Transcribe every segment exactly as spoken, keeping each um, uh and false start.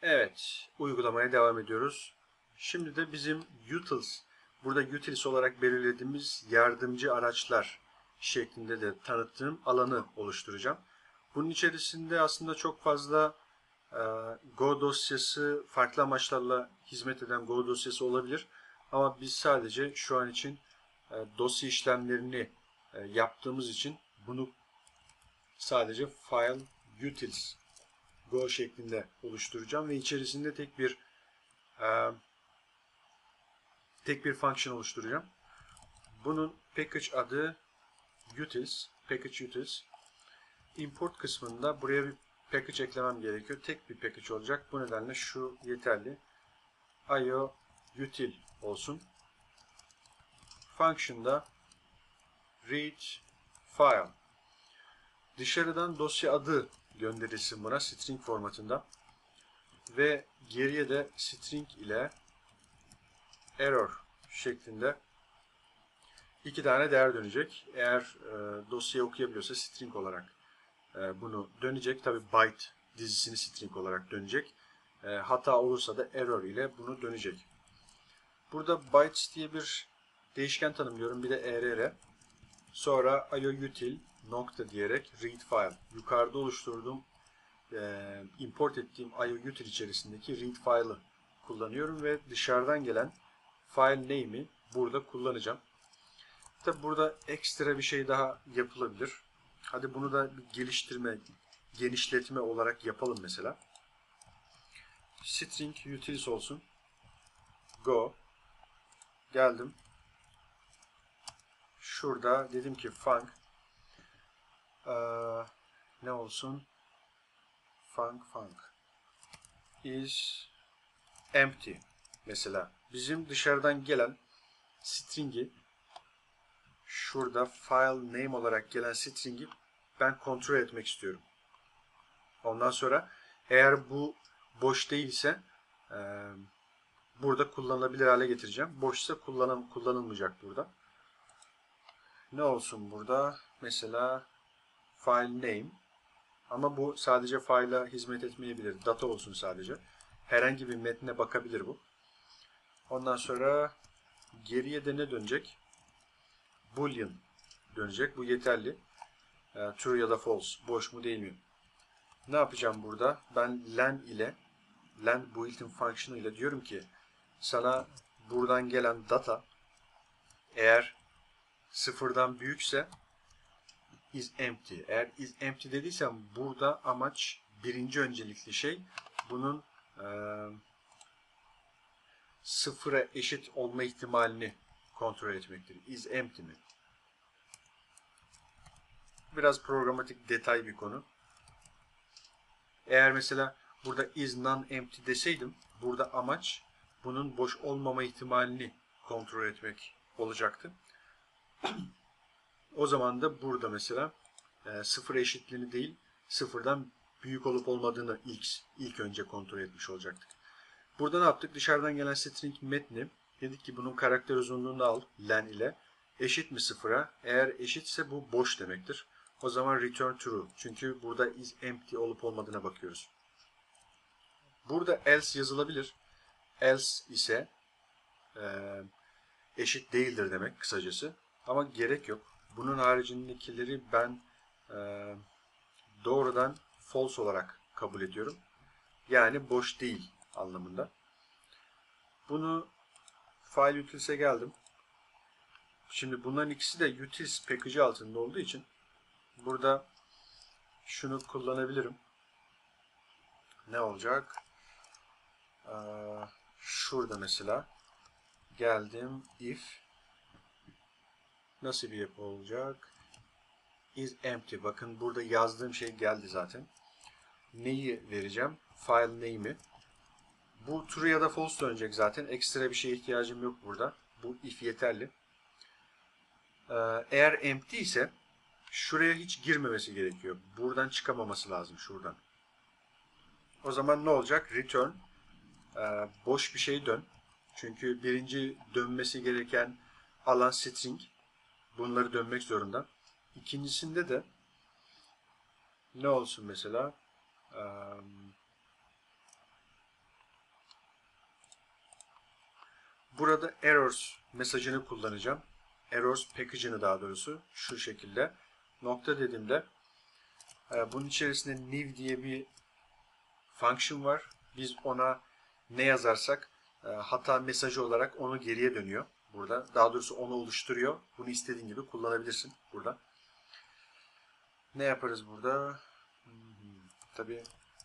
Evet, uygulamaya devam ediyoruz. Şimdi de bizim utils, burada utils olarak belirlediğimiz yardımcı araçlar şeklinde de tanıttığım alanı oluşturacağım. Bunun içerisinde aslında çok fazla e, Go dosyası, farklı amaçlarla hizmet eden Go dosyası olabilir. Ama biz sadece şu an için e, dosya işlemlerini e, yaptığımız için bunu sadece file utils Go şeklinde oluşturacağım ve içerisinde tek bir e, tek bir function oluşturacağım. Bunun package adı utils, package utils. Import kısmında buraya bir package eklemem gerekiyor. Tek bir package olacak. Bu nedenle şu yeterli. io util olsun. Function'da read file. Dışarıdan dosya adı gönderilsin buna string formatında. Ve geriye de string ile error şeklinde iki tane değer dönecek. Eğer e, dosyayı okuyabiliyorsa string olarak e, bunu dönecek. Tabi byte dizisini string olarak dönecek. E, hata olursa da error ile bunu dönecek. Burada bytes diye bir değişken tanımlıyorum. Bir de err. Sonra ioutil nokta diyerek read file. Yukarıda oluşturduğum e, import ettiğim ioutil içerisindeki read file'ı kullanıyorum ve dışarıdan gelen file name'i burada kullanacağım. Tabi burada ekstra bir şey daha yapılabilir. Hadi bunu da bir geliştirme, genişletme olarak yapalım mesela. String utils olsun. Go. Geldim. Şurada dedim ki func ee, ne olsun? Func func is empty. Mesela bizim dışarıdan gelen string'i şurada file name olarak gelen string'i ben kontrol etmek istiyorum. Ondan sonra eğer bu boş değilse e, burada kullanılabilir hale getireceğim. Boşsa kullanım, kullanılmayacak burada. Ne olsun burada? Mesela file name. Ama bu sadece file'a hizmet etmeyebilir. Data olsun sadece. Herhangi bir metne bakabilir bu. Ondan sonra geriye de ne dönecek? Boolean dönecek. Bu yeterli. E, true ya da false. Boş mu değil mi? Ne yapacağım burada? Ben len ile len built-in function ile diyorum ki sana buradan gelen data eğer sıfırdan büyükse is empty. Eğer is empty dediysem burada amaç birinci öncelikli şey bunun e, sıfıra eşit olma ihtimalini kontrol etmektir. Is empty mi? Biraz programatik detay bir konu. Eğer mesela burada is non-empty deseydim burada amaç bunun boş olmama ihtimalini kontrol etmek olacaktı. O zaman da burada mesela e, sıfır eşitliğini değil sıfırdan büyük olup olmadığını ilk, ilk önce kontrol etmiş olacaktık. Burada ne yaptık? Dışarıdan gelen string metni dedik ki bunun karakter uzunluğunu al len ile eşit mi sıfıra? Eğer eşitse bu boş demektir. O zaman return true. Çünkü burada is empty olup olmadığına bakıyoruz. Burada else yazılabilir. Else ise e, eşit değildir demek kısacası. Ama gerek yok. Bunun haricindekileri ben e, doğrudan false olarak kabul ediyorum. Yani boş değil anlamında. Bunu file utils'e geldim. Şimdi bunların ikisi de utils package altında olduğu için burada şunu kullanabilirim. Ne olacak? Ee, şurada mesela geldim if nasıl bir yapı olacak? Is empty. Bakın burada yazdığım şey geldi zaten. Neyi vereceğim? File name'i. Bu true ya da false dönecek zaten. Ekstra bir şeye ihtiyacım yok burada. Bu if yeterli. Ee, eğer empty ise şuraya hiç girmemesi gerekiyor. Buradan çıkamaması lazım. Şuradan. O zaman ne olacak? Return. Ee, boş bir şey dön. Çünkü birinci dönmesi gereken alan string. Bunları dönmek zorunda. İkincisinde de ne olsun mesela? Ee, burada errors mesajını kullanacağım. Errors package'ını daha doğrusu şu şekilde. Nokta dediğimde e, bunun içerisinde new diye bir function var. Biz ona ne yazarsak e, hata mesajı olarak onu geriye dönüyor burada. Daha doğrusu onu oluşturuyor. Bunu istediğin gibi kullanabilirsin burada. Ne yaparız burada? Hmm, tabii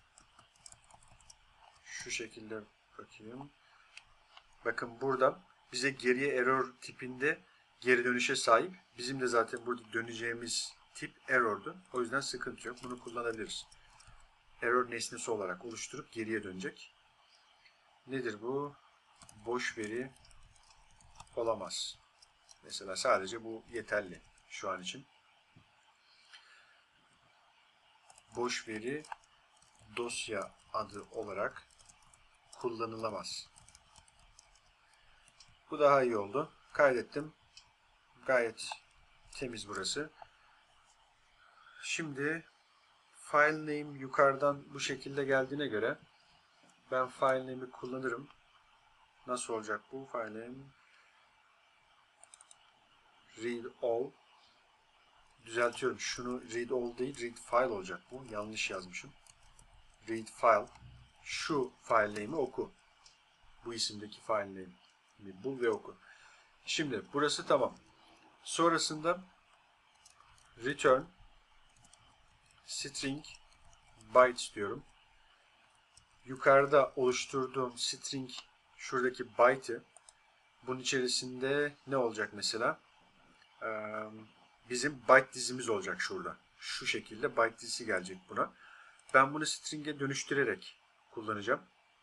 şu şekilde bakayım. Bakın burada bize geriye error tipinde geri dönüşe sahip. Bizim de zaten burada döneceğimiz tip error'du. O yüzden sıkıntı yok. Bunu kullanabiliriz. Error nesnesi olarak oluşturup geriye dönecek. Nedir bu? Boş veri olamaz. Mesela sadece bu yeterli şu an için. Boş veri dosya adı olarak kullanılamaz. Bu daha iyi oldu. Kaydettim. Gayet temiz burası. Şimdi file name yukarıdan bu şekilde geldiğine göre ben file name'i kullanırım. Nasıl olacak bu? File name read all. Düzeltiyorum. Şunu read all değil, read file olacak bu. Yanlış yazmışım. Read file. Şu file name'i oku. Bu isimdeki file name'i bul ve oku. Şimdi burası tamam. Sonrasında return string bytes diyorum. Yukarıda oluşturduğum string şuradaki byte'ı bunun içerisinde ne olacak mesela? Ee, bizim byte dizimiz olacak şurada. Şu şekilde byte dizisi gelecek buna. Ben bunu string'e dönüştürerek kullanacağım.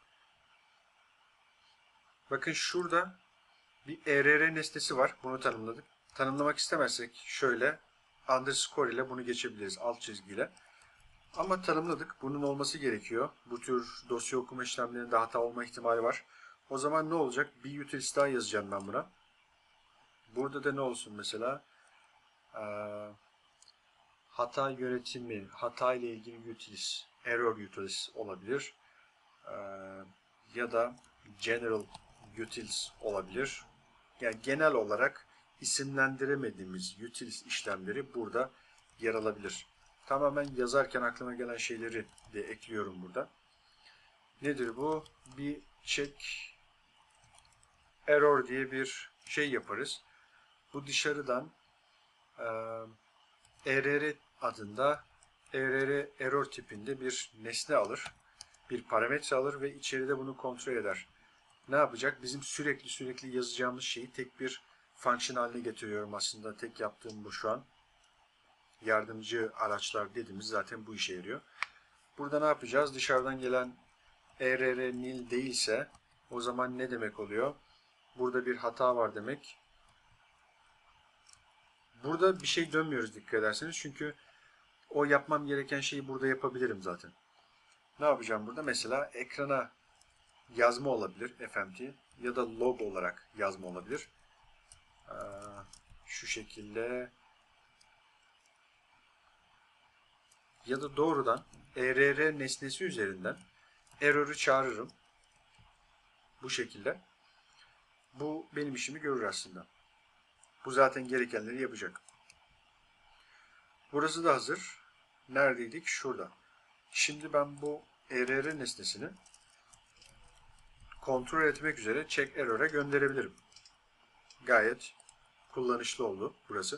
Bakın şurada bir err nesnesi var. Bunu tanımladık. Tanımlamak istemezsek şöyle underscore ile bunu geçebiliriz. Alt çizgiyle. Ama tanımladık. Bunun olması gerekiyor. Bu tür dosya okuma işlemlerinde hata olma ihtimali var. O zaman ne olacak? Bir utils daha yazacağım ben buna. Burada da ne olsun mesela? Ee, hata yönetimi, hata ile ilgili utils, error utils olabilir. Ee, ya da general utils olabilir. Yani genel olarak isimlendiremediğimiz utils işlemleri burada yer alabilir. Tamamen yazarken aklıma gelen şeyleri de ekliyorum burada. Nedir bu? Bir check error diye bir şey yaparız. Bu dışarıdan e, err adında err error tipinde bir nesne alır. Bir parametre alır ve içeride bunu kontrol eder. Ne yapacak? Bizim sürekli sürekli yazacağımız şeyi tek bir function haline getiriyorum aslında. Tek yaptığım bu şu an. Yardımcı araçlar dediğimiz zaten bu işe yarıyor. Burada ne yapacağız? Dışarıdan gelen err nil değilse o zaman ne demek oluyor? Burada bir hata var demek. Burada bir şey dönmüyoruz dikkat ederseniz. Çünkü o yapmam gereken şeyi burada yapabilirim zaten. Ne yapacağım burada? Mesela ekrana yazma olabilir F M T ya da log olarak yazma olabilir. Ee, şu şekilde ya da doğrudan err nesnesi üzerinden error'ı çağırırım. Bu şekilde. Bu benim işimi görür aslında. Bu zaten gerekenleri yapacak. Burası da hazır. Neredeydik? Şurada. Şimdi ben bu err nesnesini kontrol etmek üzere check error'a gönderebilirim. Gayet kullanışlı oldu burası.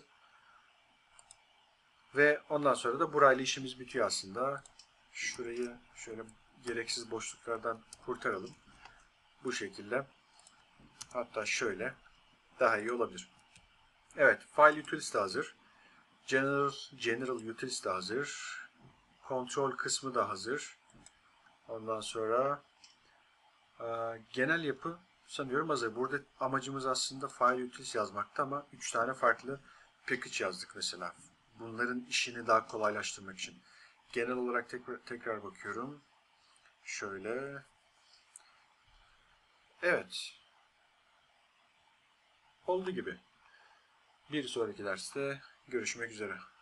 Ve ondan sonra da burayla işimiz bitiyor aslında. Şurayı şöyle gereksiz boşluklardan kurtaralım. Bu şekilde. Hatta şöyle daha iyi olabilir. Evet, file utils de hazır. General, general utils de hazır. Control kısmı da hazır. Ondan sonra e, genel yapı sanıyorum hazır. Burada amacımız aslında file utils yazmakta ama üç tane farklı package yazdık mesela. Bunların işini daha kolaylaştırmak için. Genel olarak tekrar, tekrar bakıyorum. Şöyle. Evet. Oldu gibi. Bir sonraki derste görüşmek üzere.